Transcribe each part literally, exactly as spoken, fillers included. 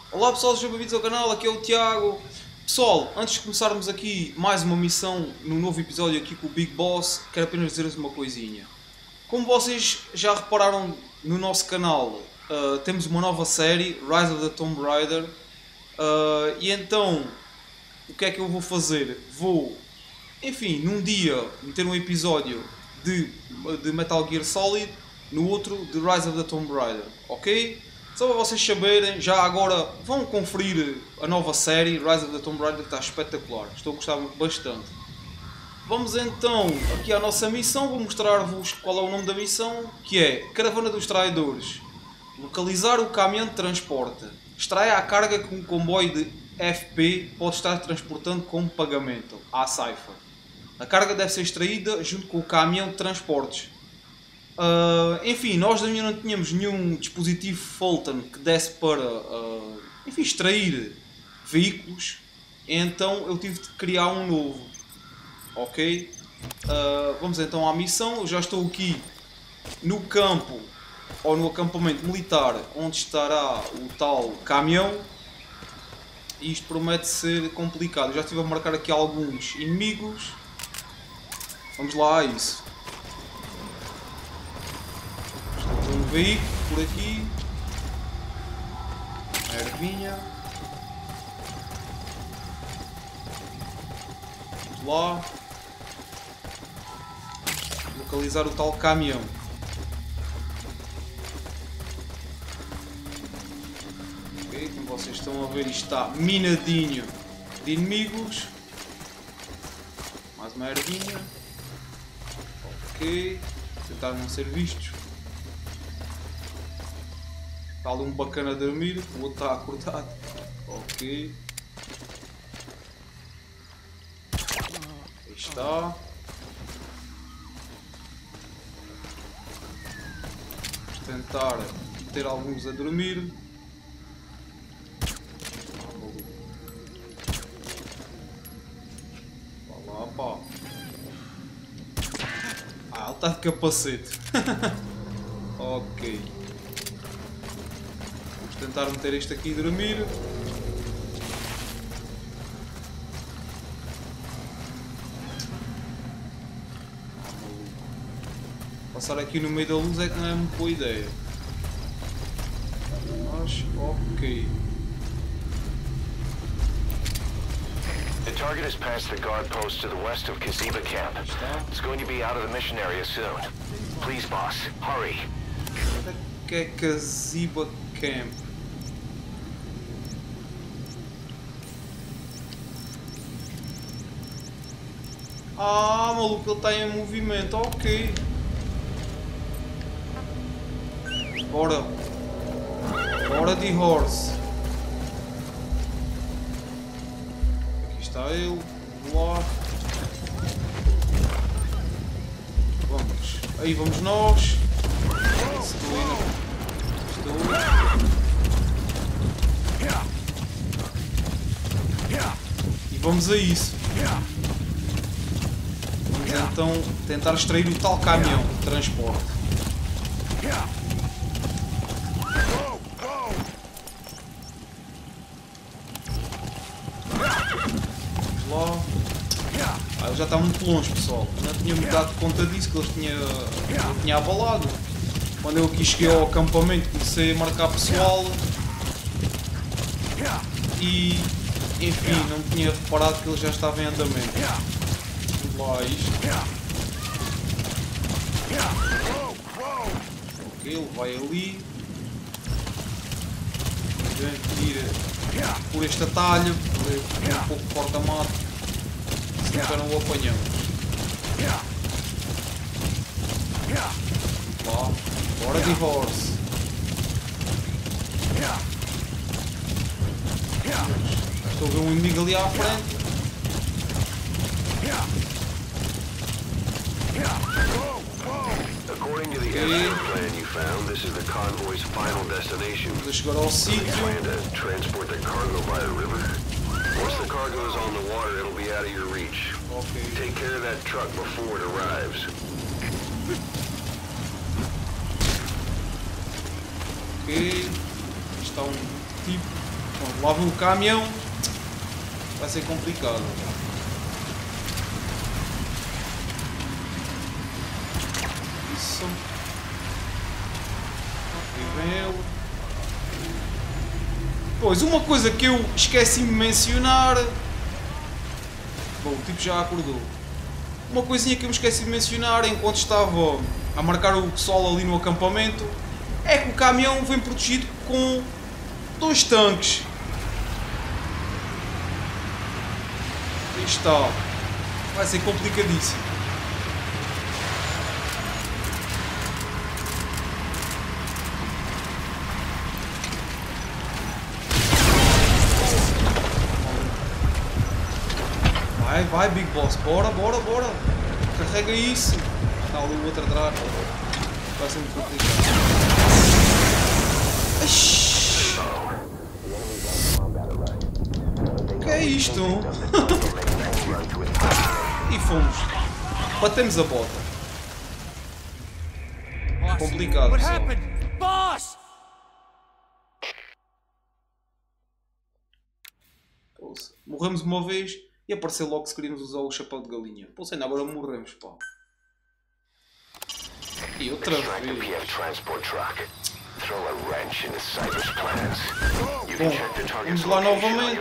Olá pessoal, sejam bem-vindos ao canal, aqui é o Tiago. Pessoal, antes de começarmos aqui mais uma missão no novo episódio aqui com o Big Boss, quero apenas dizer-vos uma coisinha. Como vocês já repararam no nosso canal, uh, temos uma nova série, Rise of the Tomb Raider, uh, e então, o que é que eu vou fazer? Vou, enfim, num dia meter um episódio de, de Metal Gear Solid, no outro de Rise of the Tomb Raider, ok? Só para vocês saberem, já agora vão conferir a nova série Rise of the Tomb Raider, que está espetacular, estou a gostar bastante. Vamos então aqui à nossa missão, vou mostrar-vos qual é o nome da missão, que é Caravana dos Traidores. Localizar o caminhão de transporte. Extraia a carga que um comboio de F P pode estar transportando como pagamento à Cypher. A carga deve ser extraída junto com o caminhão de transportes. Uh, enfim, nós ainda não tínhamos nenhum dispositivo Fulton que desse para uh, enfim, extrair veículos, então eu tive de criar um novo. Ok? Uh, vamos então à missão. Eu já estou aqui no campo ou no acampamento militar onde estará o tal caminhão. E isto promete ser complicado. Eu já estive a marcar aqui alguns inimigos. Vamos lá a isso. Um veículo por aqui, a ervinha, vamos lá, localizar o tal caminhão. Ok, como vocês estão a ver, isto está minadinho de inimigos. Mais uma ervinha. Ok, tentar não ser vistos. Está ali um bacana a dormir, o outro está acordado. Ok. Aí está. Vamos tentar ter alguns a dormir. Vá lá, pá. Ah, ele está de capacete. Ok. Tentar meter este aqui e dormir. Passar aqui no meio da luz é que não é muito boa ideia. Mas, ok. The target has passed the guard post to the west of Kaziba Camp. It's going to be out of the mission area soon. Please, boss, hurry. Onde é que é Kaziba Camp? Ah, maluco, ele está em movimento, ok. Bora. Bora de horse. Aqui está ele. Vamos lá. Vamos. Aí vamos nós. Estou indo. Estou. E vamos a isso. Então tentar extrair o tal caminhão de transporte. Vamos lá. Ah, ele já está muito longe, pessoal. Não tinha-me dado conta disso, que ele tinha, ele tinha abalado. Quando eu aqui cheguei ao acampamento comecei a marcar pessoal. E enfim, não tinha reparado que ele já estava em andamento. Lá isto. Ok, ele vai ali. Vamos ir por este atalho, por um pouco porta-mato, senão já não o apanhamos. Lá, bora de horse. Estou a ver um inimigo ali à frente. According to the airstrip plan you found, this is the convoy's final destination. Vamos chegar ao sítio. Plan to transport the cargo by the river. Once the cargo is on the water, it'll be out of your reach. Ok. Take care of that truck before it arrives. Ok. Está um tipo. Bom, lá vem o caminhão. Vai ser complicado. Isso. Aqui vem ele. Pois, uma coisa que eu esqueci de mencionar... Bom, o tipo já acordou. Uma coisinha que eu me esqueci de mencionar enquanto estava a marcar o pessoal ali no acampamento é que o caminhão vem protegido com dois tanques. Aí está. Vai ser complicadíssimo. Vai, vai, Big Boss, bora, bora, bora. Carrega isso. Está ali o outro atrás. Vai ser muito complicado. Ixi. O que é isto? E fomos. Batemos a bota. Complicado, pessoal. Morremos uma vez. E apareceu logo se queríamos usar o chapéu de galinha. Pô, sei, agora morremos, pá. E outra vez. Bom, vamos lá novamente.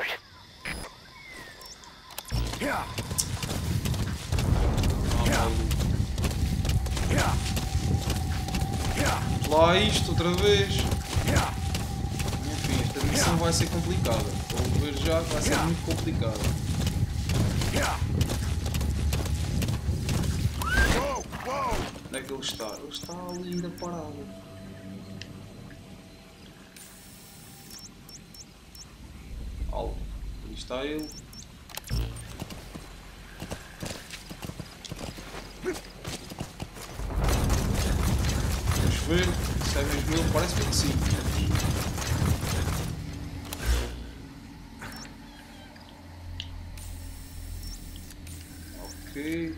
Vamos lá isto outra vez. Enfim, esta missão vai ser complicada. Vou ver já que vai ser muito complicada. Onde é que ele está? Ele está ali ainda parado. Alto. Ali está ele. Vamos ver se é mesmo ele. Parece que sim. Ok.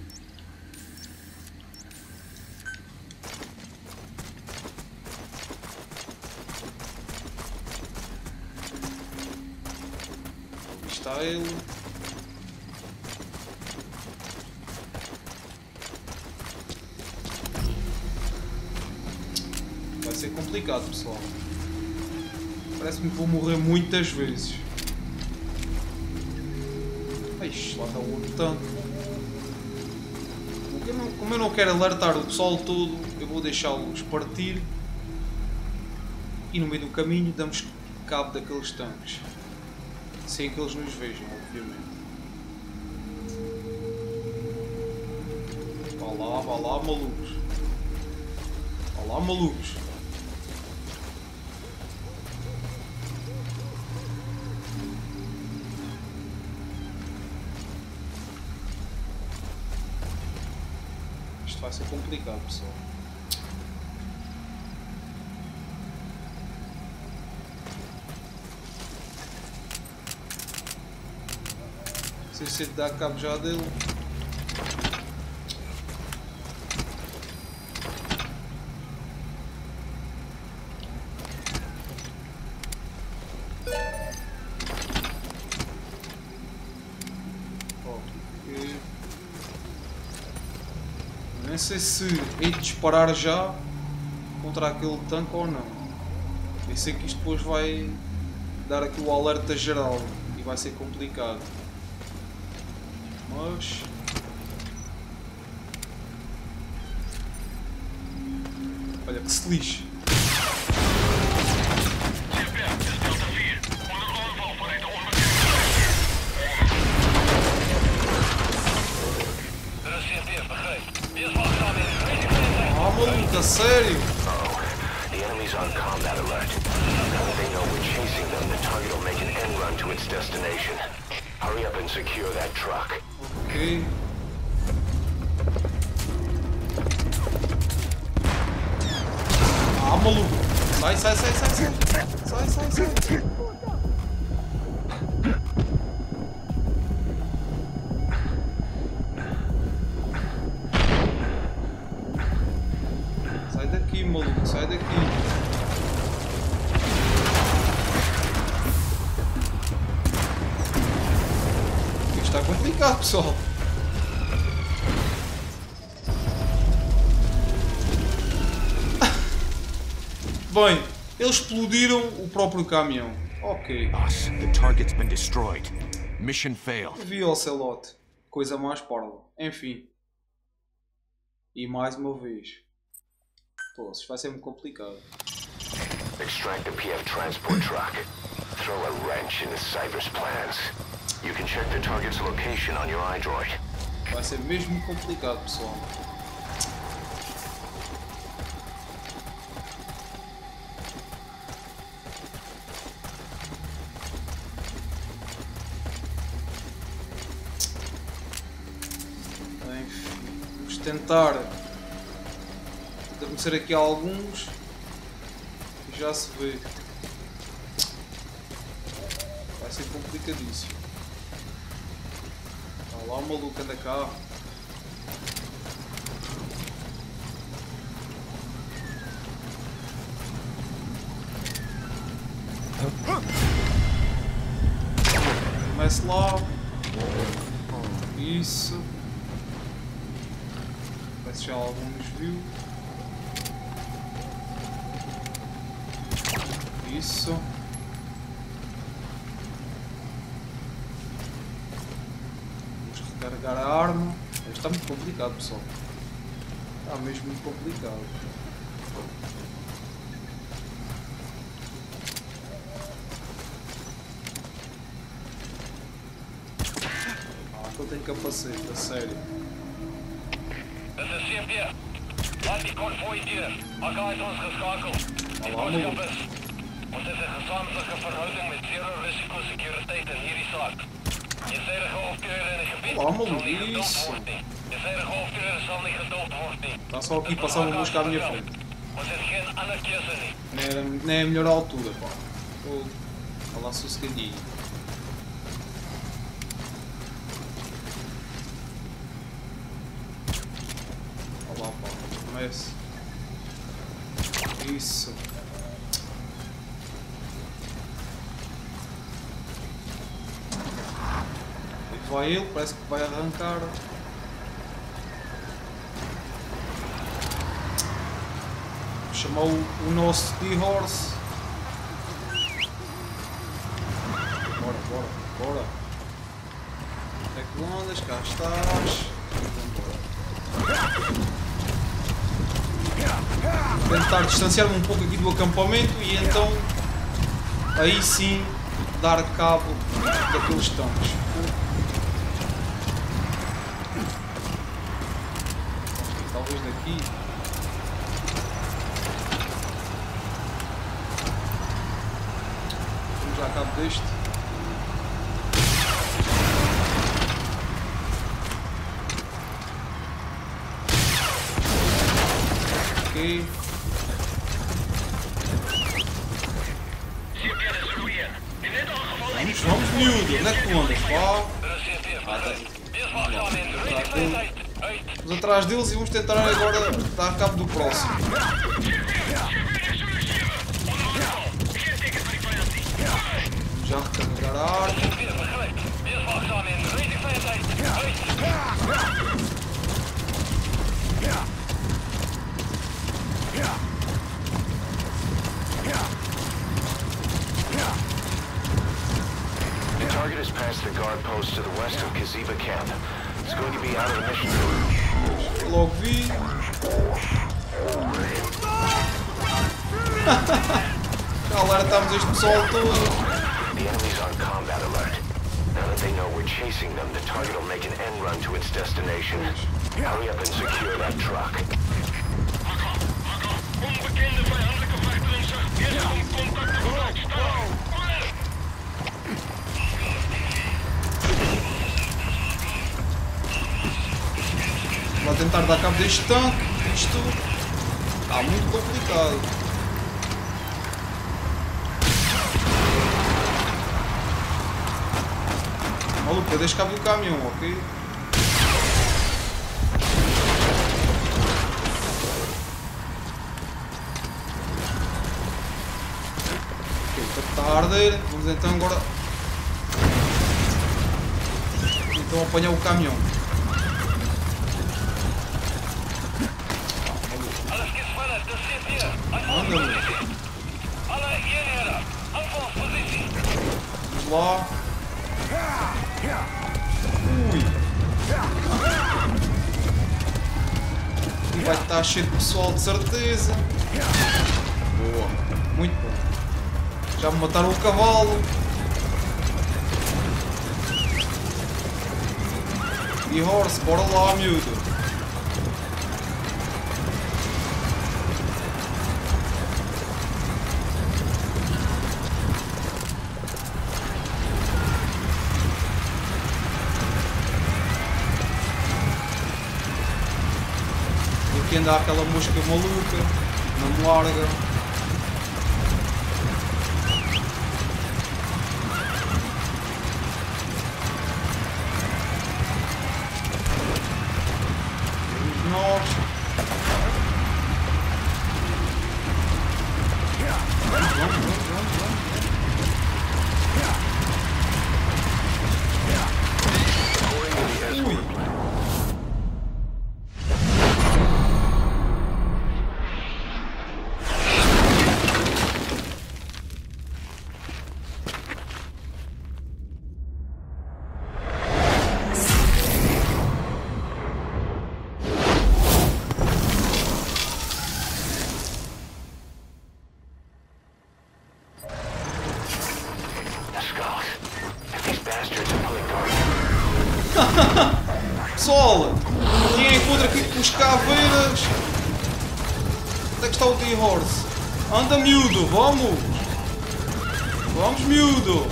Está ele. Vai ser complicado, pessoal. Parece-me que vou morrer muitas vezes. Ixi, lá está o outro tanque. Como eu não quero alertar o pessoal todo, eu vou deixá-los partir. E no meio do caminho damos cabo daqueles tanques. Sem que eles nos vejam, obviamente. Vá lá, vá lá, malucos. Vá lá, malucos. Isto vai ser complicado, pessoal. Não sei se ele dá cabo já dele. Okay. Nem sei se hei de disparar já contra aquele tanque ou não. Eu sei que isto depois vai dar aqui o alerta geral e vai ser complicado. Mas... olha que se lixe. Ah, maluco, a sério? The enemy's on combat alert. Now that they know we're chasing them, the target will make an end run to its destination. Hurry up and secure that truck. Ok. Ah, maluco. Sai, sai, sai, sai, sai. Sai, sai, sai. Sai daqui, maluco. Sai daqui. complicado, pessoal. Bem, eles explodiram o próprio caminhão. Ok. Boss, the target's been destroyed. Mission failed. Vi o Ocelote. Coisa mais parva. Enfim. E mais uma vez. Pô, isso vai ser muito complicado. Extract the P F transport truck. Throw a wrench into Cyber's plans. You can check the target's location on your iDroid. Vai ser mesmo complicado, pessoal. Enfim, vamos tentar adormecer aqui alguns e já se vê. Vai ser complicadíssimo. Está lá o maluco, anda cá. Comece lá. Isso. Parece que já algum nos viu. Isso. Vamos recarregar a arma. Isto está muito complicado, pessoal. Está mesmo muito complicado. Ah, que eu tenho capacete, a sério. Dit is C M P. Laat die kort voor je deur. Akka is ons geschakeld. Die boodschap is: ons is een gezamenlijke verhouding met zero risicosecuriteit in hierdie saak. Eenzijdige optreden in het gebied Allemaal zal niet gedoogd isso. worden nie. Eenzijdige optreden zal niet gedoogd worden nie. Está só aqui passar uma mosca à minha frente. Ons het geen ander keuse nie. Nem, era, nem é a melhor altura, pá. Estou a lá sossegadinho. Olha lá, pá. Comece. Isso. E vai ele, parece que vai arrancar. Chamou o nosso D-Horse. Bora, bora, bora. Onde é que andas? Cá estás. Vou tentar distanciar-me um pouco aqui do acampamento e então aí sim dar cabo daqueles tanques. Talvez daqui. Vamos já a cabo deste. Ok. Vamos, vamos miúdo, onde é que tu andas? Pá. Ah, tá. Vamos atrás deles e vamos tentar agora dar cabo do próximo. Vamos já recarregar a arma. The target is past the guard post to the west of Kaziba camp. It's going to be out of the mission field. Logo vi. Galera, estamos este pessoal todo. The enemy's on combat alert. Now that they know we're chasing them, the target will make an end run to its destination. Hurry up and secure that truck. Onbekende vijandelijke vechterensen. Eerst om contact te bereikstellen. Vou tentar dar cabo deste tanque. Isto está muito complicado. Maluco, eu deixo cabo do caminhão, ok? Ok, está a arder. Vamos então agora Estão a apanhar o caminhão. Alles gefunden, das sind wir. Anda, meu. Alle hierher. Anfangspositie. Vamos lá. Ui. E vai estar cheio de pessoal de certeza. Boa. Muito bom. Já me mataram o cavalo. E horse, bora lá, miúdo. E aqui anda aquela mosca maluca, não me larga. Pessoal, quem encontra aqui com os caveiras? Onde é que está o T-Horse? Anda, miúdo, vamos! Vamos, miúdo!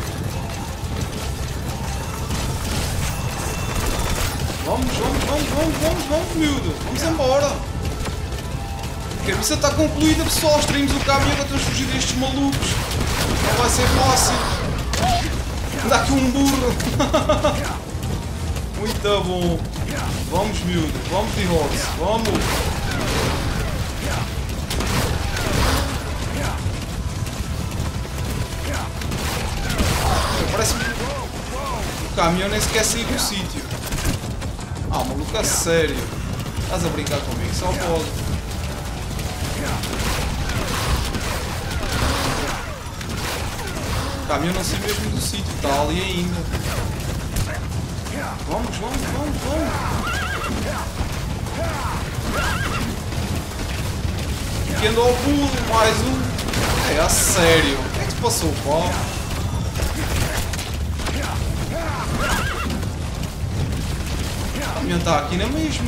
Vamos, vamos, vamos, vamos, vamos, vamos, miúdo! Vamos embora! A missão está concluída, pessoal! Extraímos o caminhão para termos fugido destes malucos! Não vai ser fácil! Anda aqui um burro! Muito bom! Vamos, miúdo! Vamos, T-Horse! Vamos! Parece que o caminhão nem sequer saiu do sítio. Ah, maluco, a sério. Estás a brincar comigo? Só pode. O caminhão não saiu mesmo do sítio. Está ali ainda. Vamos, vamos, vamos, vamos. Aqui andou ao pulo. Mais um. É, a sério. O que é que se passou, pá? O caminhão está aqui na mesma.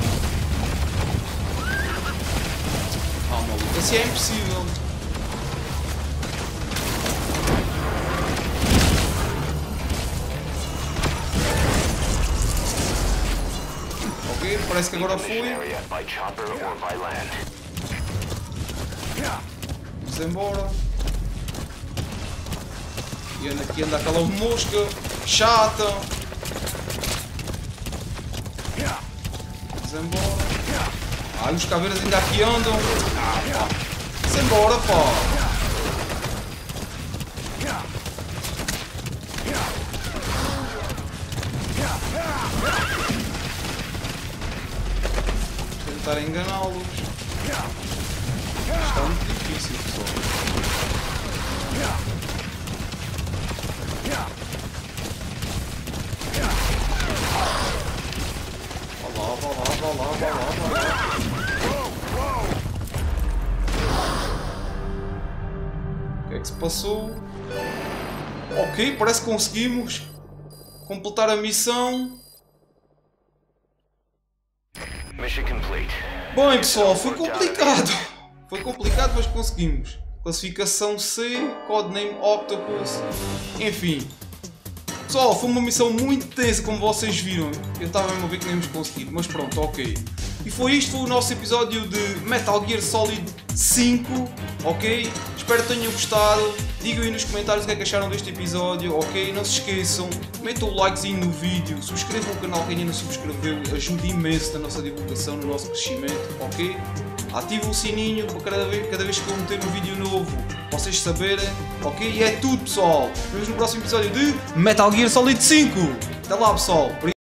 Ah, maluco, assim é impossível. Ok, parece que agora foi. Vamos embora. E anda aqui, anda aquela mosca chata. Vamos embora. Ah, os caveiras ainda aqui andam. Ah, pá. Vamos embora, pá. Vou tentar enganá-los. Está muito difícil, pessoal. Vá lá, vá lá, vá lá, vá lá, vá lá. O que é que se passou? Ok, parece que conseguimos completar a missão. Bem, pessoal, foi complicado. Foi complicado, mas conseguimos. Classificação C, codename Octopus. Enfim. Pessoal, foi uma missão muito tensa, como vocês viram. Eu estava mesmo a ver que nem íamos conseguir, mas pronto, ok. E foi isto, foi o nosso episódio de Metal Gear Solid cinco, ok? Espero que tenham gostado. Digam aí nos comentários o que é que acharam deste episódio, ok? Não se esqueçam, metam o likezinho no vídeo, subscrevam o canal quem ainda não subscreveu, ajuda imenso na nossa divulgação, no nosso crescimento, ok? Ativem o sininho para cada vez, cada vez que eu meter um vídeo novo, vocês saberem, ok? E é tudo, pessoal. Nos vemos no próximo episódio de Metal Gear Solid cinco. Até lá, pessoal.